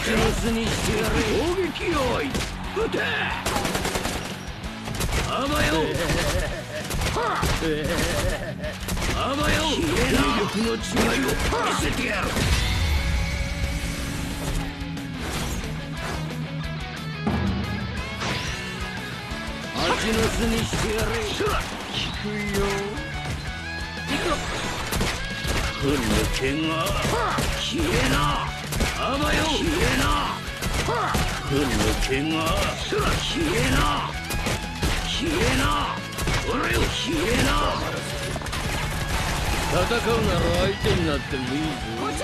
蜂の巣にしてやれ。攻撃用意、撃て。あばよ。あばよ。兵力の違いを見せてやる。蜂の巣にしてやれ。効くよ。行くよ。ふぬけが消えな。あばよ。消えな。ふぬけが消えな。消えな。俺を消えな。戦うなら相手になってもいいぞ。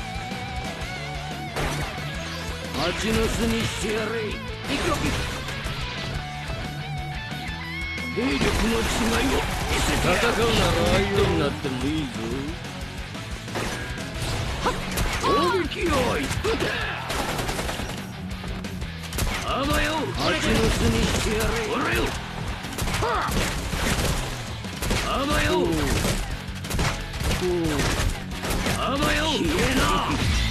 蜂の巣にしてやれ。行くよ。兵力の違いを見せてやる。戦うなら相手になってもいいぞ。攻撃用意、撃て。あばよ。蜂の巣にしてやれ。俺よ。あばよ。あばよ。消えな。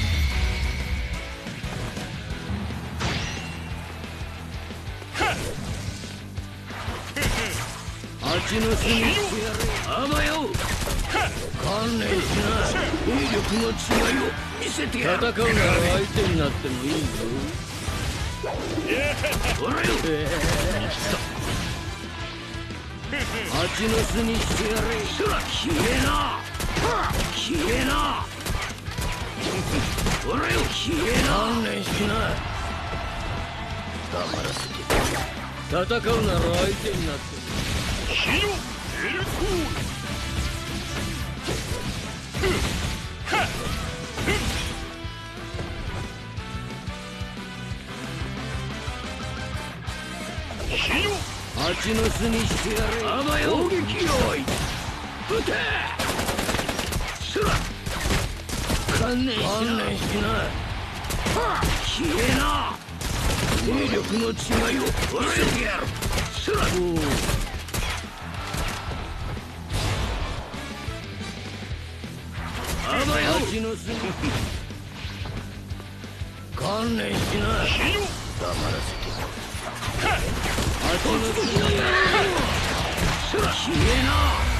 蜂の巣にしてやれ。あばよ。観念しな。兵力の違いを見せてやる。戦うなら相手になってもいいぞ。俺よ。蜂の巣にしてやれ。消えな。消えな。俺よ。消えな。観念しな。黙らせて。戦うなら相手になっても火のエルトー蜂の巣にしてやれ。あばよ。攻撃用意、撃て。観念しな。消えな。兵力の違いを見せてやる。あばよ。蜂の巣に観念しな。黙らせて。蜂の巣に消えな。